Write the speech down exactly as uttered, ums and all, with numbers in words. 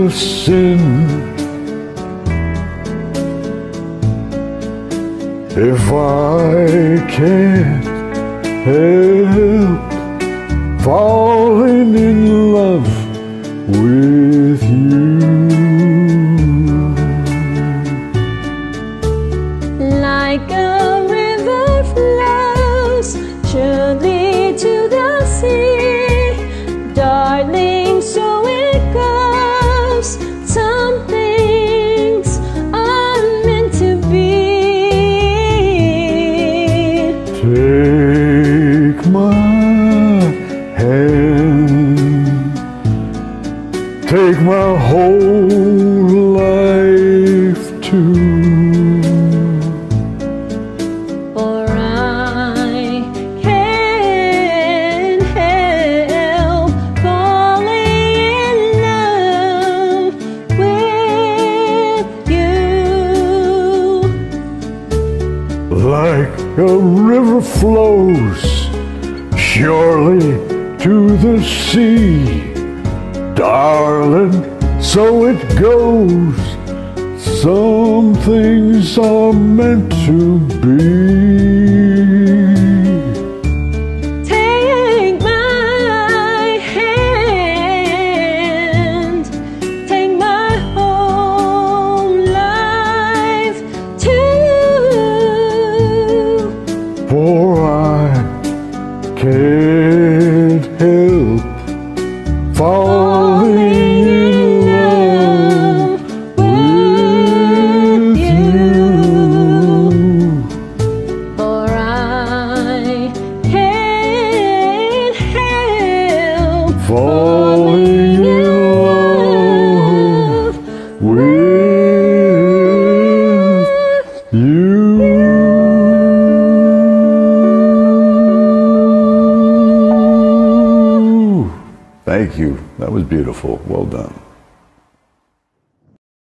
a sin if I can't help falling in love with you? Like a river flows surely to the sea, darling, so it goes. Some things are meant to be. Take my hand, take my whole life too. For I can't help falling in love with you. Like a river flows surely to the sea, darling, so it goes. Some things are meant to be. Take my hand, take my whole life too. For I can't help falling in love with you. For I can't help Falling in love with you. Thank you. That was beautiful. Well done.